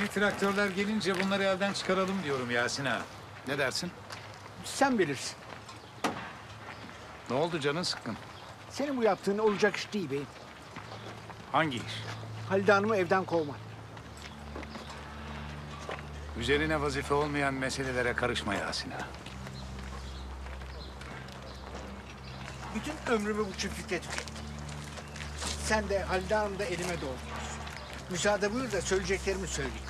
Yeni traktörler gelince bunları elden çıkaralım diyorum Yasin ağa. Ne dersin? Sen bilirsin. Ne oldu, canın sıkkın? Senin bu yaptığın olacak iş değil beyim. Hangi iş? Halide Hanım'ı evden kovman. Üzerine vazife olmayan meselelere karışma Yasin ağa. Bütün ömrümü bu çiftlikte tükettim. Sen de Halide Hanım da elime doldurursun. Müsaade buyur da söyleyeceklerimi söyleyeyim.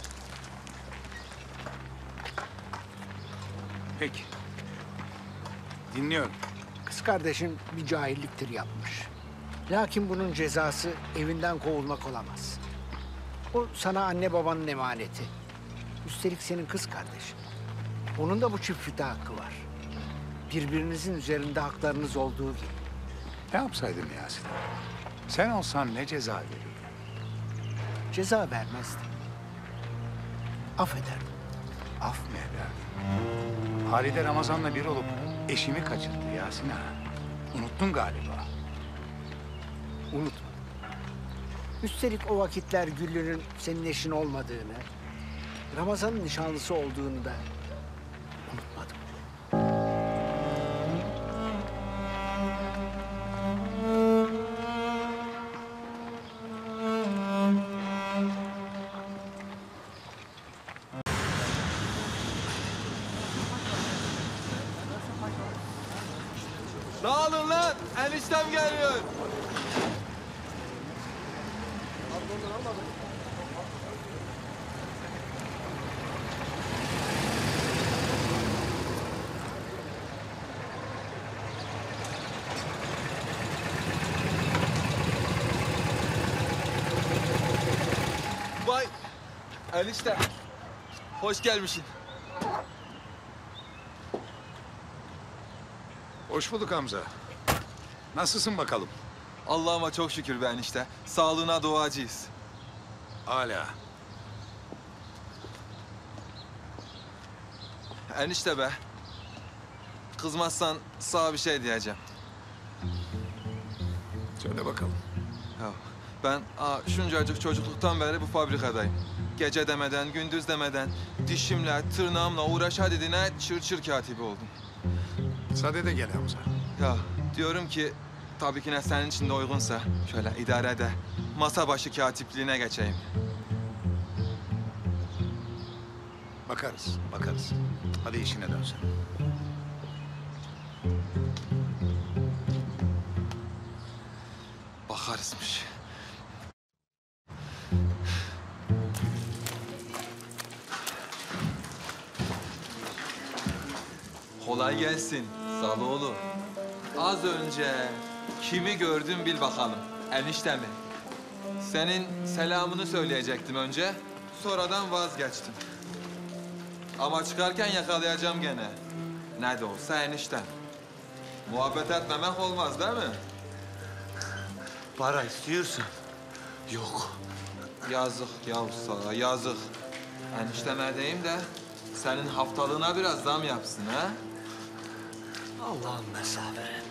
Peki. Dinliyorum. Kız kardeşin bir cahilliktir yapmış. Lakin bunun cezası evinden kovulmak olamaz. O sana anne babanın emaneti. Üstelik senin kız kardeşin. Onun da bu çiftlikte hakkı var. Birbirinizin üzerinde haklarınız olduğu gibi. Ne yapsaydım Yasin ağa? Sen olsan ne ceza verirdin? Ceza vermezdim. Affederdim. Af mı ederdin? Halide Ramazan'la bir olup eşimi kaçırdı Yasin ağa. Unuttun galiba. Unutma. Üstelik o vakitler Güllü'nün senin eşin olmadığını, Ramazan'ın nişanlısı olduğunu da unutmadım. Dağılın lan! Eniştem geliyor. Vay! Enişte. Hoş gelmişsin. Hoş bulduk Hamza. Nasılsın bakalım? Allah'ıma çok şükür be enişte. Sağlığına duacıyız. Hala. Enişte be. Kızmazsan sana bir şey diyeceğim. Söyle bakalım. Ya ben şuncacık çocukluktan beri bu fabrikadayım. Gece demeden, gündüz demeden dişimle, tırnağımla uğraşa dediğine çır katibi oldum. Sade de gel Hamza. Ya diyorum ki tabii ki ne senin için de uygunsa şöyle idarede masa başı katipliğine geçeyim. Bakarız, bakarız. Hadi işine dön sen. Bakarızmış. Kolay gelsin Saloğlu. Az önce kimi gördün bil bakalım. Enişte mi? Senin selamını söyleyecektim önce. Sonradan vazgeçtim. Ama çıkarken yakalayacağım gene. Ne de olsa eniştem. Muhabbet etmemek olmaz değil mi? Para istiyorsun. Yok. Yazık Yavuz sana, yazık. Enişteme diyeyim de senin haftalığına biraz zam yapsın ha? Allah'ın mesaferen.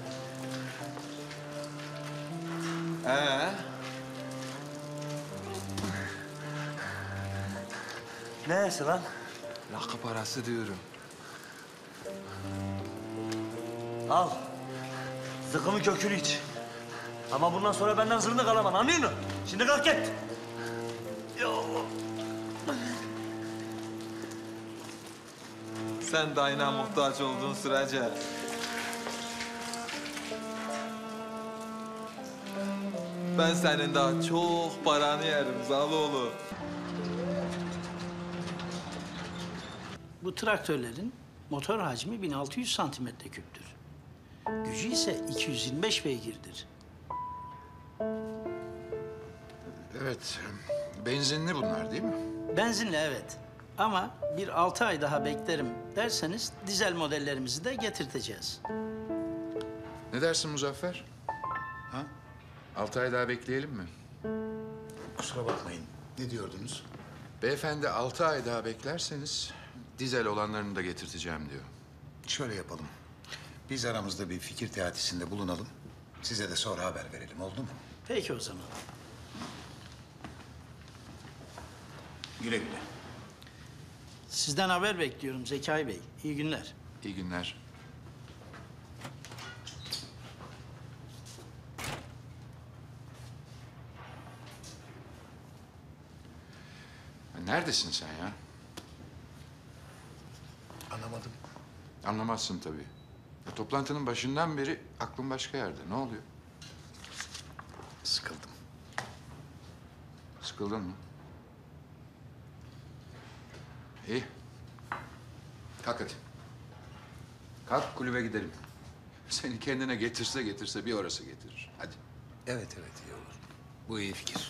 Neyse lan? Rakı parası diyorum. Al. Zıkkımı kökünü iç. Ama bundan sonra benden zırnık alamam, anlıyor musun? Şimdi kalk git. Ya Allah. Sen dayına muhtaç olduğun sürece... Ben senin daha çok paranı yerim Zaloğlu. Bu traktörlerin motor hacmi 1600 santimetre küptür. Gücü ise 225 beygirdir. Evet, benzinli bunlar değil mi? Benzinli evet. Ama bir 6 ay daha beklerim derseniz dizel modellerimizi de getirteceğiz. Ne dersin Muzaffer? Ha? 6 ay daha bekleyelim mi? Kusura bakmayın. Ne diyordunuz? Beyefendi 6 ay daha beklerseniz dizel olanlarını da getirteceğim diyor. Şöyle yapalım. Biz aramızda bir fikir teatisinde bulunalım. Size de sonra haber verelim, oldu mu? Peki o zaman. Güle güle. Sizden haber bekliyorum Zekai Bey. İyi günler. İyi günler. Neredesin sen ya? Anlamadım. Anlamazsın tabii. Toplantının başından beri aklın başka yerde. Ne oluyor? Sıkıldım. Sıkıldın mı? İyi. Kalk hadi. Kalk kulübe gidelim. Seni kendine getirse bir orası getirir. Hadi. Evet iyi olur. Bu iyi fikir.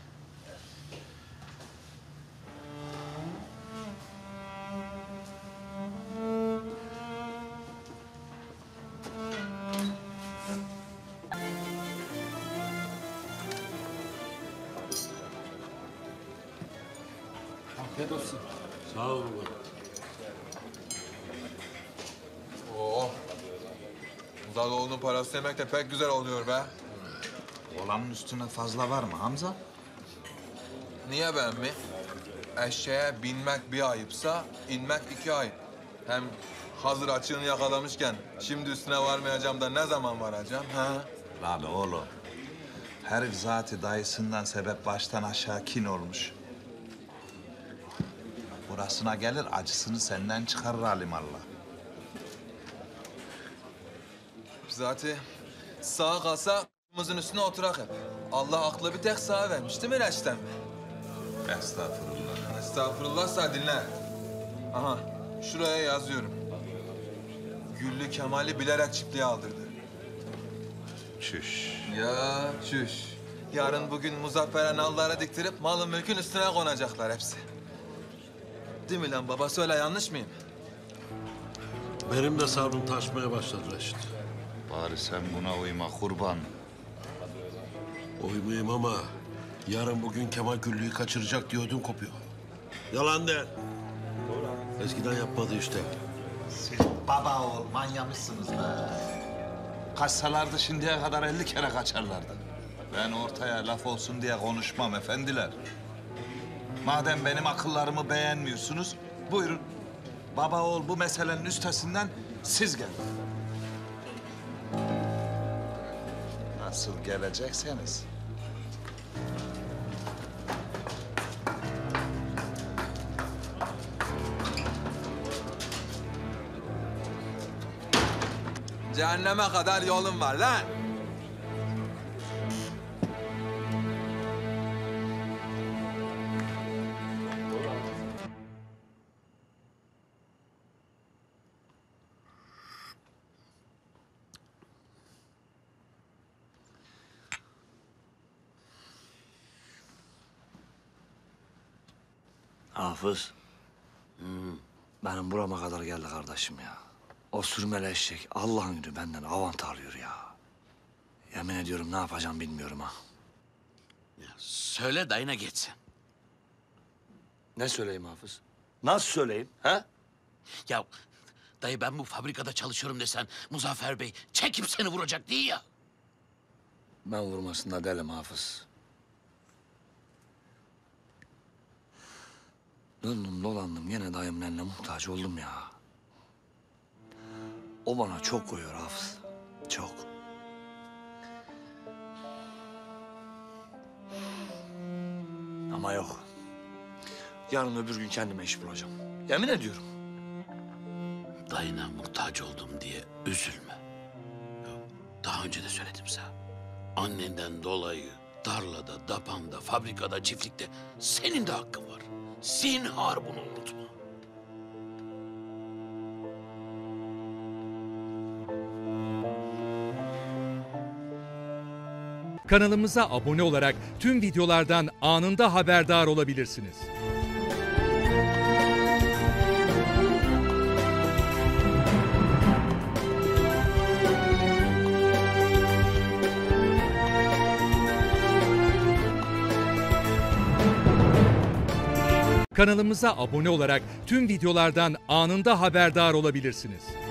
Afiyet olsun. Sağ ol baba. Oo. Zaloğlu'nun parası yemek de pek güzel oluyor be. Olanın üstüne fazla var mı Hamza? Niye ben mi? Eşeğe binmek bir ayıpsa inmek 2 ayıp. Hem hazır açığını yakalamışken şimdi üstüne varmayacağım da ne zaman varacağım ha? Lan oğlum. Herif zati dayısından sebep baştan aşağı kin olmuş. Burasına gelir acısını senden çıkarır alimallah. Zaten sağ kalsa kımızın üstüne oturak hep. Allah aklı bir tek sağa vermiş değil mi Reçten? Estağfurullah. Estağfurullahsa dinle. Aha şuraya yazıyorum. Güllü Kemal'i bilerek çiftliğe aldırdı. Çüş. Ya çüş. Yarın bugün Muzaffer'e nalları diktirip malın mülkün üstüne konacaklar hepsi. Değil mi lan baba? Söyle yanlış mıyım? Benim de sabrım taşmaya başladı Reşit. Bari sen buna uyma kurban. Uymayayım ama yarın bugün Kemal Güllü'yü kaçıracak diye ödüm kopuyor. Yalan de. Eskiden yapmadı işte. Siz baba oğul manyamışsınız be. Kaçsalardı şimdiye kadar 50 kere kaçarlardı. Ben ortaya laf olsun diye konuşmam efendiler. Madem benim akıllarımı beğenmiyorsunuz, buyurun. Baba oğul bu meselenin üstesinden siz gelin. Nasıl gelecekseniz. Cehenneme kadar yolun var lan. Hafız. Benim burama kadar geldi kardeşim ya. O sürmeli eşek Allah'ın günü benden avant alıyor ya. Yemin ediyorum ne yapacağım bilmiyorum ha. Söyle dayına geçsin. Ne söyleyeyim Hafız? Nasıl söyleyeyim ha? Ya dayı ben bu fabrikada çalışıyorum desen Muzaffer Bey çekip seni vuracak değil ya. Ben vurmasında delim Hafız. Döndüm dolandım yine dayımın eline muhtaç oldum ya. O bana çok koyuyor Hafız. Çok. Ama yok. Yarın öbür gün kendime iş bulacağım. Yemin ediyorum. Dayına muhtaç oldum diye üzülme. Ya, daha önce de söyledim sana. Annenden dolayı tarlada, dapanda, fabrikada, çiftlikte senin de hakkın var. Zinhar bunu unutma. Kanalımıza abone olarak tüm videolardan anında haberdar olabilirsiniz. Kanalımıza abone olarak tüm videolardan anında haberdar olabilirsiniz.